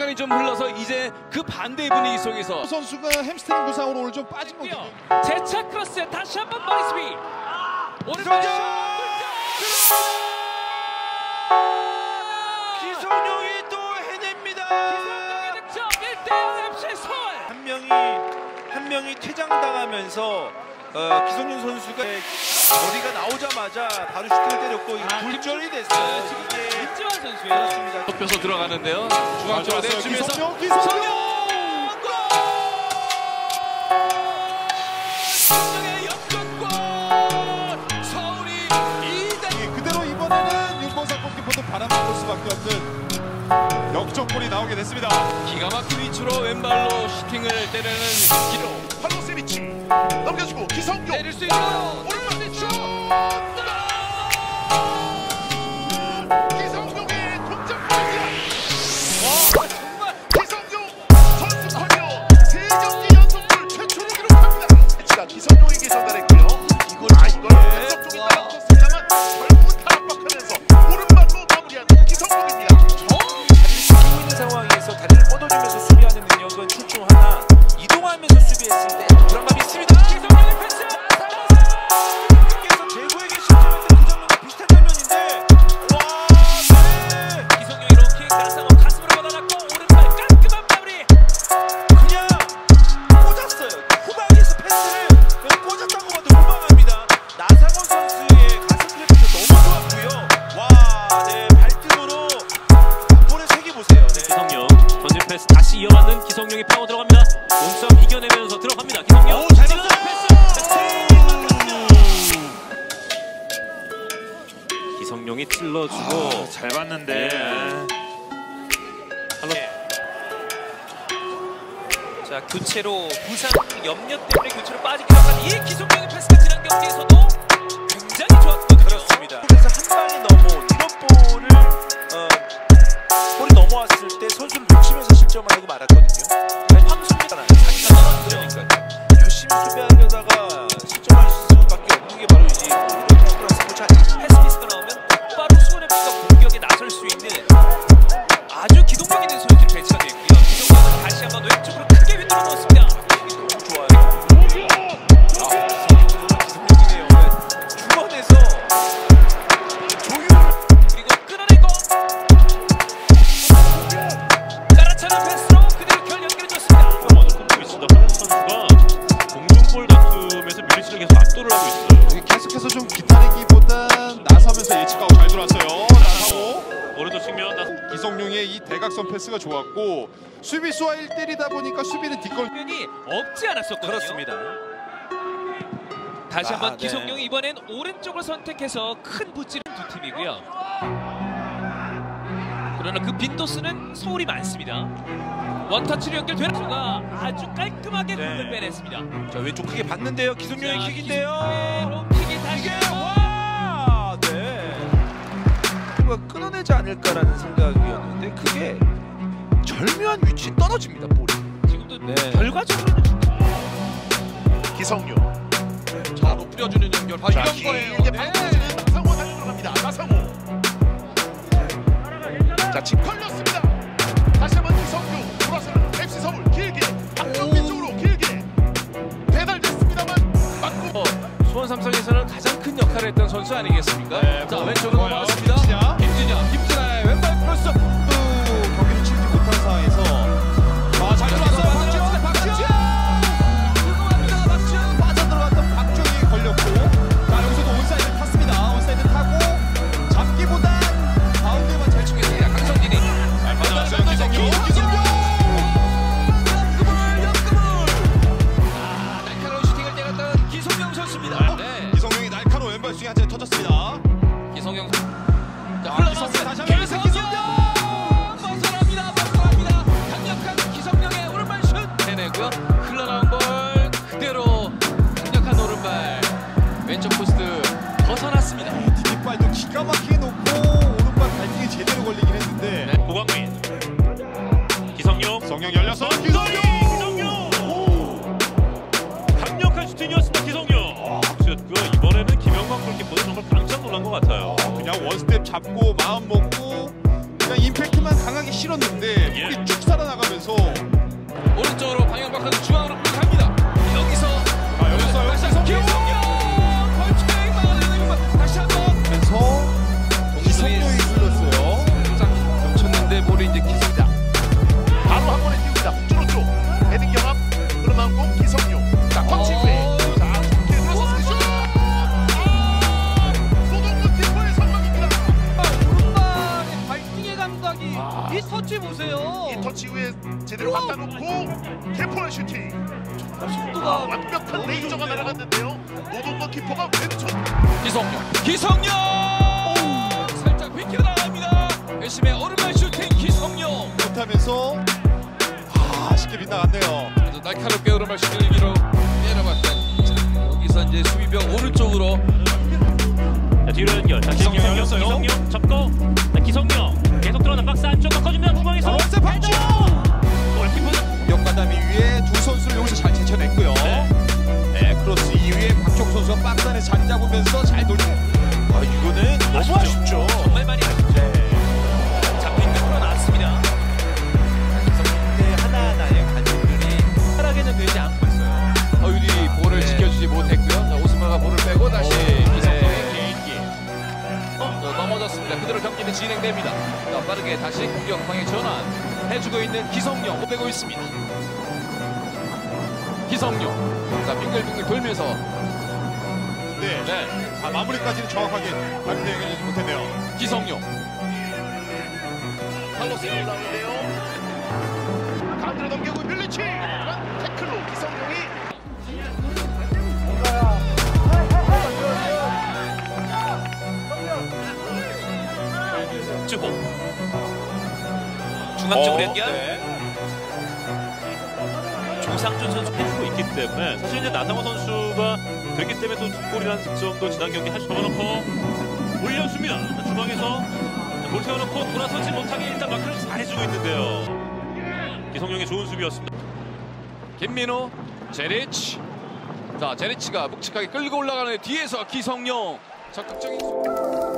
시간이 좀 흘러서 이제 그 반대의 분위기 속에서 선수가 햄스트링 부상으로 오늘 좀 빠진 거거든요. 재차 크로스에 다시 한번 머리 스윙. 오른발 기성용이 또 해냅니다. 기성용의 득점 1대0 FC 서울. 한 명이 퇴장당하면서 기성용 선수가 거리가 나오자마자 바로 슈팅을 때렸고 굴절이 됐어요. 지금 김지환 선수예요. 그렇습니다. 좁혀서 들어가는데요. 중앙 쪽으로 내주면서 기성용의 역전골. 서울이 2대0. 그대로 이번에는 윤보상 골키퍼도 바람을 볼 수밖에 없는 역전골이 나오게 됐습니다. 기가 막힌 위치로 왼발로 슈팅을 때리는 기록. 팔로세비치 넘겨주고 기성용 때릴 수 있어요. 오른발 슛! 기성용의 동점골이야. 정말 기성용 선수 커리어 3경기 연속골 최초로 기록합니다. 자, 기성용에게 전달했고요. 이걸 반격 쪽에 따라붙었습니다만 결국은 탈압박하면서 오른발로 마무리하는 기성용입니다. 다리를 있는 상황에서 다리를 뻗어주면서 수비하는 능력은 출중 하나 이동하면서 수비했을 때 불안감이 있습니다. 기성용의 패스. 께서 제구에게 실점했던 그 장면과 비슷한 장면인데 기성용이 롱킥 나상호 가슴으로 받아놨고 오른발 깔끔한 마무리. 그냥 꽂았어요. 후방에서 패스를 그냥 꽂았다고 봐도 무방합니다. 나상원 선수의 가슴 패스 너무 좋았고요. 발등으로 볼을 새겨보세요. 기성용 전진 패스 다시 이어받는 기성용이 파고 들어갑니다. 몸싸움 이겨내면서 들어갑니다. 기성용 잘 찔러주는 봤어요. 기성용이 찔러주고 잘 봤는데. 자 교체로 부상 염려 때문에 교체로 빠지긴 하지만 이 기성용의 패스가 지난 경기에서도 굉장히 좋았거든요. 그렇습니다. 그래서 한 방에 드롭볼을 볼이 넘어왔을 때 선수를 놓치면서 실점하고 말았거든요. 황수비가 나요. 자기가 떨어뜨리니까 열심히 수비하려다가 실점할 수밖에 없는 게 바로 이제 스포츠 패스 미스가 나오면 곧바로 수원 FC가 공격에 나설 수 있는 아주 기동력 있는 선수들이 배치가 되어 있고요. 기성용은 다시 한번 왼쪽으로 크게 휘둘러 넣었습니다. 너무 좋아요. 기성용이네요. 중원에서 조율 그리고 끊어내고 깔아차는 패스로 그대로 결 연결해줬습니다. 먼저 끊고 있습니다. 황 선수가 공중볼 다툼에서 뮤리치를 계속 압도를 하고 있어요. 계속해서 좀 기다리기보단 나서면서 예측하고 잘 돌았어요. 나상호 오른쪽 측면 기성용의 이 대각선 패스가 좋았고 수비수와 1대1이다 보니까 수비는 뒷걸 면이 없지 않았었거든요. 그렇습니다. 다시 한번 네. 기성용이 이번엔 오른쪽을 선택해서 큰 붓질은 두 팀이고요. 그러나 그 빈도수는 서울이 많습니다. 원터치로 연결되는 수가 아주 깔끔하게 네. 공을 빼냈습니다. 자 왼쪽 크게 봤는데요. 기성용의 자, 킥인데요. 킥이 다시 와, 네. 뭔가 끊어내지 않을까라는 생각이었는데 그게 절묘한 위치에 떨어집니다. 볼이. 지금도 네. 결과적으로는 기성용 바로 뿌려주는 연결. 바로 이런 거예요. 이제 네. 나상호 달려 들어갑니다. 나상호 자 지금 걸렸습니다. 다시 한번 기성용 돌아서는 FC 서울 길게 박정민 쪽으로 길게 배달됐습니다만 맞고 수원 삼성에서는 가장 큰 역할을 했던 선수 아니겠습니까? 자 왼쪽으로 넘어갔습니다. 김진현의 왼발 크로스. 경기를 치르지 못한 상황에서 잘 들어왔어요. 박지현 빠져들어갔던 박정희 걸렸고 자 여기서도 온사이드 탔습니다. 온사이드 타고 잡기보단 바운드만 잘 치겠습니다. 강성진이 잘 받아왔어요. 기성용 날카로운 슈팅을 때렸던 기성용 선수입니다. 네. 기성용이 날카로운 왼발 스윙 한 차례 터졌습니다. 기성용. 자 흘러나왔어요. 다시 한번 벗어납니다. 강력한 기성용의 오른발 슛. 해내고요. 흘러나온 볼 그대로 강력한 오른발 왼쪽 포스트 벗어났습니다. 뒷발도 기가 막히게 놓고 오른발 발등에 제대로 걸리긴 했는데 고광민 기성용 성령 열려서 기성용 강력한 슈팅이었습니다. 기성용 이번에는 김영광 골키퍼도 정말 깜짝 놀란 것 같아요. 그냥 원스텝 잡고 마음 먹고 그냥 그냥 임팩트만 강하게 실었는데 예. 볼이 쭉 살아나가면서 오른쪽으로 방향 바꿔서 중앙으로 끌어갑니다. 여기서 여기서 다시 한번 기성용 벌칙 막아내는 것만 다시 한번 기성용이 불렀어요. 짝 겹쳤는데 볼이 이제 기성이다. 바로 한 번에 띄웁니다. 쭈루쭈 헤딩 경합 흐름한 공 기성용. 자 펀치 후에 자 좋게 들어서 스슛. 노동근 키퍼의 선방입니다. 오른발의 발등의 감각이 이 터치 보세요. 이 터치 후에 제대로 갖다 놓고 개포의 슈팅. 속도가 완벽한 레이저가 날아갔는데요. 노동근 키퍼가 왼쪽. 기성용 살짝 비켜 나갑니다. 열심의 오른발 슈팅 기성용. 못하면서 아쉽게 빗나갔네요. 아주 날카롭게 오른발 슈팅기로 내려봤던 자, 여기서 이제 수비병 오른쪽으로 자, 뒤로 연결. 자, 기성용 열렸어요. 기성용 접고. 자, 기성용 계속 들어나 박스 안쪽 바꿔줍니다. 중앙에서. 박주! 골키퍼는 역가담이 위에 두 선수를 여기서 잘 제쳐냈고요. 네, 크로스 이후에 박종 선수가 박스 안에 자리 잡으면서 잘 돌리네. 이거는 너무 아쉽죠. 정말 많이 아쉽죠. 잡힌 게 풀어놨습니다. 기성용의 하나하나의 관중들이 하락에는 되지 않고 있어요. 허율이 볼을 지켜주지 못했고요. 자, 오스마가 볼을 빼고 다시 기성용의 개인기 넘어졌습니다. 그대로 경기는 진행됩니다. 자, 빠르게 다시 공격 방향 전환해주고 있는 기성용 빼고 있습니다. 기성용 자 빙글빙글 돌면서 네 마무리까지는 정확하게 발표되지 못했네요. 기성용 칼로스 올라오는데요. 가운데로 넘기고 밀리치. 태클로 기성용이 주고 중앙 쪽으로 연결. 조상준 선수 해주고 있기 때문에 사실 이제 나상호 선수가 되기 때문에 또 뒷골이라는 득점도 지난 경기 할 수 넣어놓고 올려줍니다. 중앙에서 볼 세워놓고 돌아서지 못하게 일단 마크를 잘해주고 있는데요. 기성용의 좋은 수비였습니다. 김민호 제리치 자 제리치가 묵직하게 끌고 올라가는 뒤에서 기성용 적극적인